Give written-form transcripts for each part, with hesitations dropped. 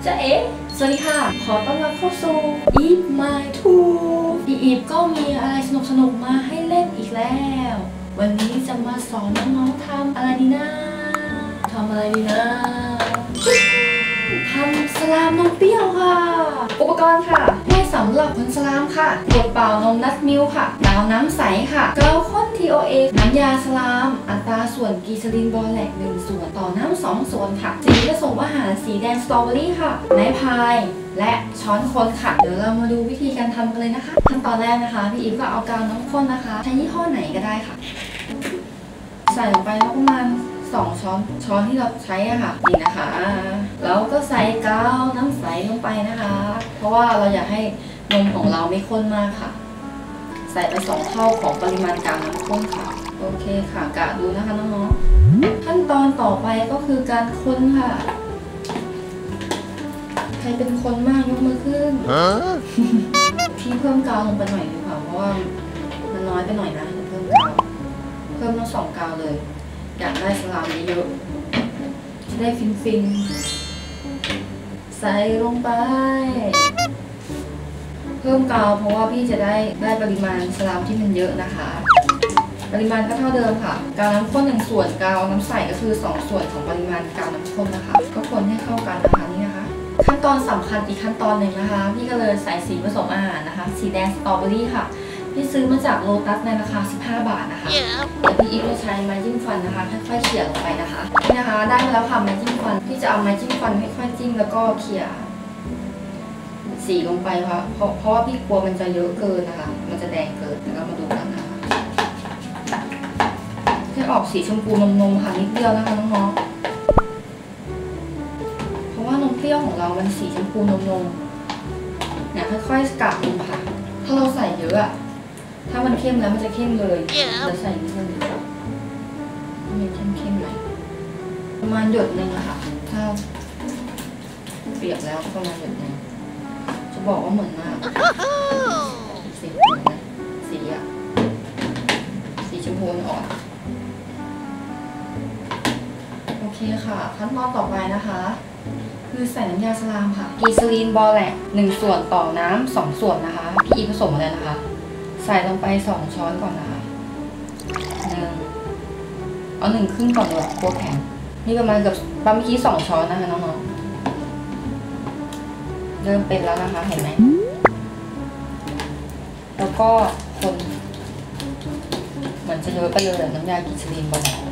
จะสวัสดีค่ะขอต้อนรับเข้าสู่ Eat My Tool พี่อีฟก็มีอะไรสนุกมาให้เล่นอีกแล้ววันนี้จะมาสอนน้องๆทำอะไรดีนะทำสลามนมเปรี้ยวค่ะอุปกรณ์ค่ะให้สำหรับคนสลามค่ะขวดเปล่านมนัทมิลค่ะกาวน้ำใสค่ะเกลือข้น TOA น้ำยาสลามอัตราส่วนกีซาลินบอแลก1 ส่วนต่อน้ำ2 ส่วนค่ะสีผสมอาหารสีแดงสตรอเบอรี่ค่ะไม้พายและช้อนคนค่ะเดี๋ยวเรามาดูวิธีการทำกันเลยนะคะขั้นตอนแรกนะคะพี่อีฟก็เอากาวน้ำข้นนะคะใช้ยี่ห้อไหนก็ได้ค่ะใส่ลงไปประมาณ2 ช้อนที่เราใช้อะค่ะนี่นะคะแล้วก็ใส่กาวน้ำใสลงไปนะคะเพราะว่าเราอยากให้นมของเราไม่ข้นมากค่ะใส่ไป2 เท่าของปริมาณกาวน้ำข้นค่ะโอเคค่ะกะดูนะคะน้องๆขั้นตอนต่อไปก็คือการคนค่ะใครเป็นคนมากยกมือขึ้นพี่เพิ่มกาวลงไปหน่อยดีกว่าเพราะว่ามันน้อยไปหน่อยนะเพิ่มกาวเพิ่มทั้ง2 กาวเลยอยากได้สลามเยอะๆจะได้ฟินใส่ลงไปเพิ่มกาวเพราะว่าพี่จะได้ปริมาณสลามที่มันเยอะนะคะปริมาณก็เท่าเดิมค่ะกาวน้ำข้น1 ส่วนกาวน้ำใสก็คือ2 ส่วนของปริมาณกาวน้ำข้นนะคะก็คนให้เข้ากันนะคะนี่นะคะขั้นตอนสำคัญอีกขั้นตอนหนึ่งนะคะพี่ก็เลยใส่สีผสมอาหารนะคะสีแดงสตรอเบอรี่ค่ะพี่ซื้อมาจากโลตัสในราคา15 บาทนะคะเดี๋ยวพี่อีฟจะใช้ไม้จิ้มฟันนะคะค่อยๆเขี่ยลงไปนะคะนี่นะคะได้มาแล้วค่ะไม้จิ้มฟันพี่จะเอาไม้จิ้มฟันค่อยๆจิ้มแล้วก็เขี่ยสีลงไปค่ะเพราะว่าพี่กลัวมันจะเยอะเกินนะคะมันจะแดงเกินแล้วก็มาดูกันนะคะให้ออกสีชมพูนมค่ะนิดเดียวนะคะน้องๆเพราะว่านมเปรี้ยวของเรามันสีชมพูนมเนี่ยค่อยๆกะลงค่ะถ้าเราใส่เยอะอะถ้ามันเข้มแล้วมันจะเข้มเลยจะใส่นิดนึงค่ะมีเข้มๆหน่อยประมาณหยดนึงอะค่ะถ้าเปียกแล้วประมาณหยดนึงจะบอกว่าเหมือนมากสีเหมือนนะสีชมพูอ่อนโอเคค่ะขั้นตอนต่อไปนะคะคือใส่น้ำยาสลามค่ะกีซาลินบอแลก1 ส่วนต่อน้ำ2 ส่วนนะคะพี่อีผสมอะไรนะคะใส่ลงไป2 ช้อนก่อนนะคะเอา1 ครึ่งก่อนเลยกลัวแข็งนี่ประมาณเกือบเมื่อกี้2 ช้อนนะคะน้องๆเริ่มเป็นแล้วนะคะเห็นไหมแล้วก็คนเหมือนจะเยอะไปเลยน้ำยากีซาลินบอแลก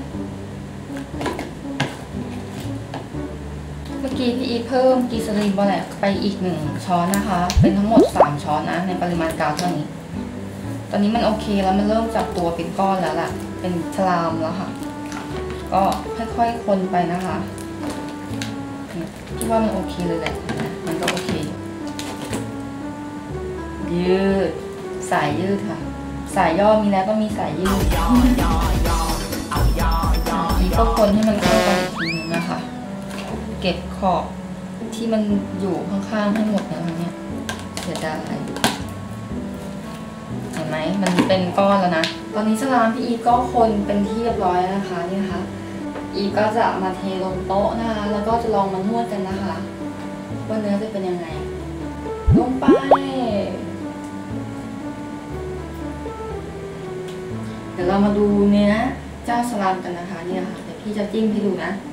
เมื่อกี้พี่อีเพิ่มกีซาลินบอแลกไปอีก1 ช้อนนะคะเป็นทั้งหมด3 ช้อนนะในปริมาณกาวเท่านี้ตอนนี้มันโอเคแล้วมันเริ่มจับตัวเป็นก้อนแล้วล่ะเป็นสลามแล้วค่ะก็ค่อยๆคนไปนะคะคิดว่ามันโอเคเลยแหละมันก็โอเคยืดสายยืดค่ะสายย่อมีแล้วก็มีสายยืดนี่ก็คนให้มันเข้ากันอีกทีนึงนะคะเก็บขอบที่มันอยู่ข้างๆให้หมดนะคะเนี่ยเสียดายเห็นไหมมันเป็นก้อนแล้วนะตอนนี้สลามพี่อีก็คนเป็นที่เรียบร้อยแล้วนะคะนี่นะคะอีก็จะมาเทลงโต๊ะนะคะแล้วก็จะลองมานวดกันนะคะว่าเนื้อจะเป็นยังไงลงไปเดี๋ยวเรามาดูเนื้อเจ้าสลามกันนะคะนี่นะคะเดี๋ยวพี่จะจิ้มให้ดูนะ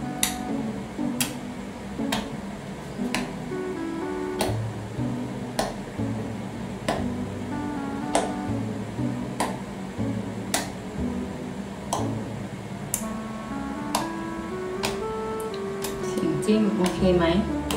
จิ้มโอเคไหม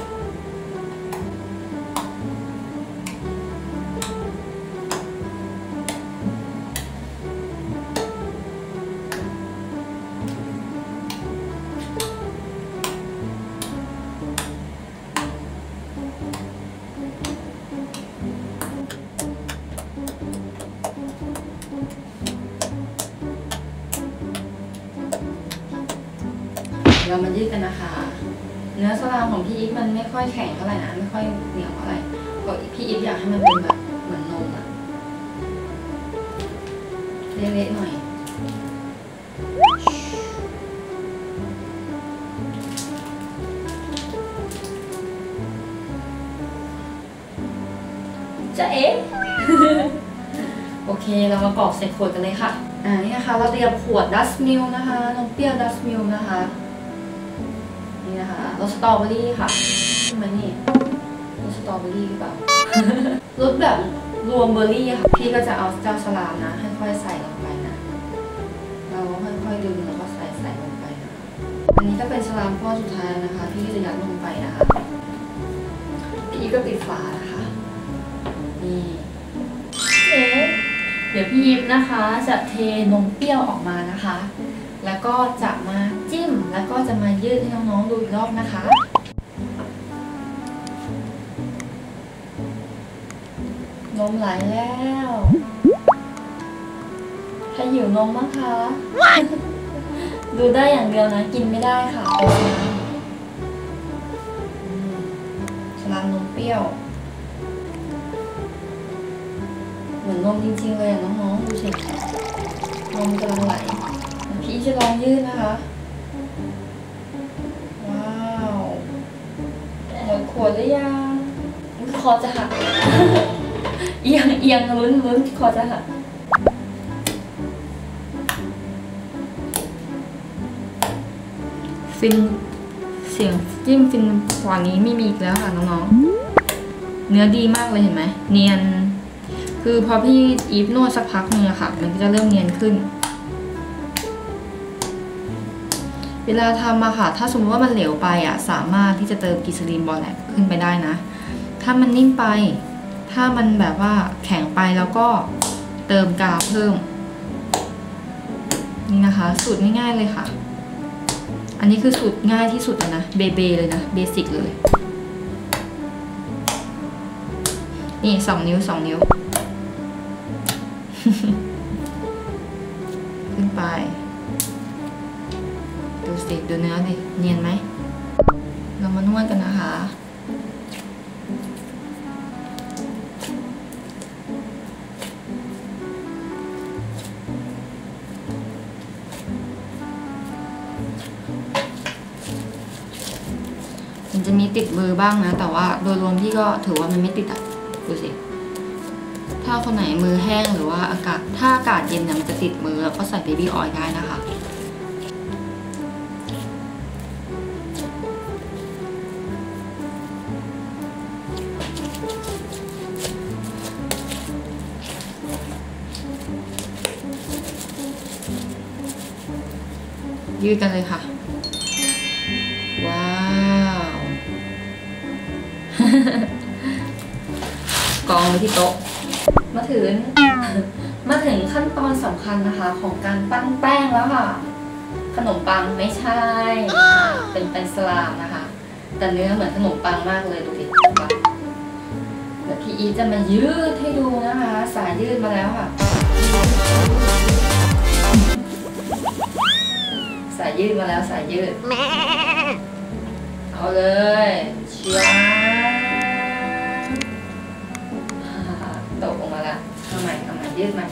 เรามายืดกันนะคะเนื้อสลามของพี่อีฟมันไม่ค่อยแข็งเท่าไหร่นะไม่ค่อยเหนียวเท่าไหร่ก็พี่อีฟอยากให้มันเป็นแบบเหมือนนมอะเละๆหน่อย โจะเอ๊ะ โอเคเรามากรอกใส่ขวดกันเลยค่ะนี่นะคะเราเตรียมขวดดัสมิลนะคะนมเปรี้ยวดัสมิลนะคะนี่นะคะรสสตรอเบอรี่ค่ะใช่ไหมนี่รสสตรอเบอรี่หรือเปล่ารสแบบรวมเบอร์รี่ค่ะพี่ก็จะเอาเจ้าสลามนะค่อยๆใส่ลงไปนะเราค่อยๆดึงแล้วก็ใส่ลงไปนะอันนี้ก็เป็นสลามก้อนสุดท้ายนะคะที่จะยัดลงไปนะคะพี่ก็ปิดฝานะคะนี่เดี๋ยวพี่ยิปนะคะจะเทนมเปรี้ยวออกมานะคะ แล้วก็จะมาจิ้มแล้วก็จะมายืดให้น้องๆดูอีกรอบนะคะนมไหลแล้วใครหิวนมบ้างคะ ดูได้อย่างเดียวนะกินไม่ได้ค่ะสลามนมเปรี้ยวเหมือนนมจริงๆเลยน้องๆดูสินมกำลังไหลพี่จะลองยืดนะคะว้าวหมดขวดหรือยังคอจะหัก เอียงลุ้นคอจะหักฟินเสียงจิ้มฟินกว่านี้ไม่มีอีกแล้วค่ะน้องๆเนื้อดีมากเลยเห็นไหมเนียนคือพอพี่อีฟนวดสักพักนึงอะค่ะมันก็จะเริ่มเนียนขึ้นเวลาทำอะค่ะถ้าสมมติว่ามันเหลวไปอะสามารถที่จะเติมกิซาลีนบอแลกขึ้นไปได้นะถ้ามันนิ่มไปถ้ามันแบบว่าแข็งไปแล้วก็เติมกาวเพิ่มนี่นะคะสูตรง่ายๆเลยค่ะอันนี้คือสูตรง่ายที่สุดนะเบเลยนะเบสิกเลยนี่2 นิ้วขึ้นไปดูสิดูเนื้อดิเนียนไหมเรามานวดกันนะคะมันจะมีติดมือบ้างนะแต่ว่าโดยรวมพี่ก็ถือว่ามันไม่ติดอ่ะดูสิถ้าคนไหนมือแห้งหรือว่าถ้าอากาศเย็นเนี่ยมันจะติดมือแล้วก็ใส่เบบี้ออยล์ได้นะคะยืดกันเลยค่ะว้าวกองไว้ที่โต๊ะมาถึงขั้นตอนสำคัญนะคะของการปั้นแป้งแล้วค่ะขนมปังไม่ใช่เป็นสลามนะคะแต่เนื้อเหมือนขนมปังมากเลยดูดิเดี๋ยวพี่อีจะมายืดให้ดูนะคะสายยืดมาแล้วค่ะสายยืดมาแล้วสายยืดเอาเลยเชียตกออกมาแล้วเอาใหม่ยืดใหม่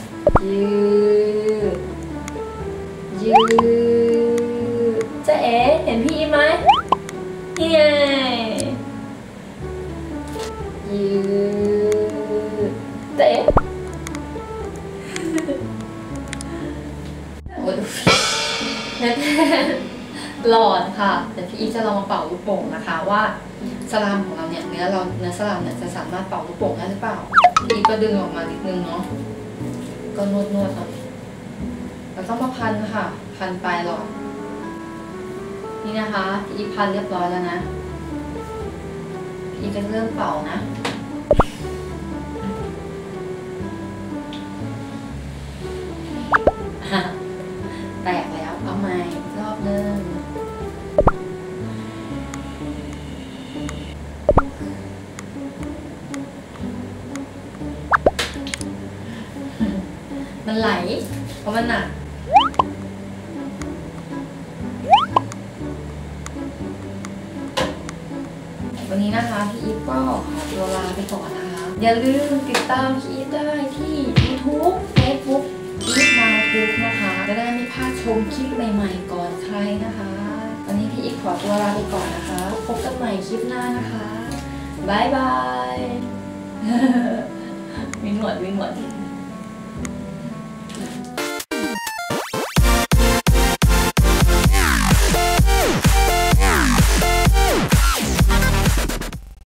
ยืดจะเอ๋เห็นพี่ไหมนี่ไงยืดจะเอ๋โอ้ดูหลอดค่ะเดี๋ยวพี่อีจะลองมาเป่าลูกโป่งนะคะว่าสลามของเราเนี่ยเนื้อสลามเนี่ยจะสามารถเป่าลูกโป่งได้หรือเปล่าพี่อีก็ดึงออกมานิดนึงเนาะก็นวดหน่อยแล้วต้องมาพันค่ะพันปลายหลอดนี่นะคะพี่อีพันเรียบร้อยแล้วนะพี่อีจะเริ่มเป่านะแตกแล้วเอาใหม่รอบนึงมันไหลเพราะมันหนักวันนี้นะคะพี่อีฟก็ขอตัวลาไปก่อนนะคะอย่าลืมติดตามพี่อีฟได้ที่ YouTube Facebook อีฟมาทุกนะคะจะได้ไม่พลาดชมคลิปใหม่ๆก่อนใครนะคะวันนี้พี่อีฟขอตัวลาไปก่อนนะคะพบกันใหม่คลิปหน้านะคะบ๊ายบายมีหนวดมีหนวด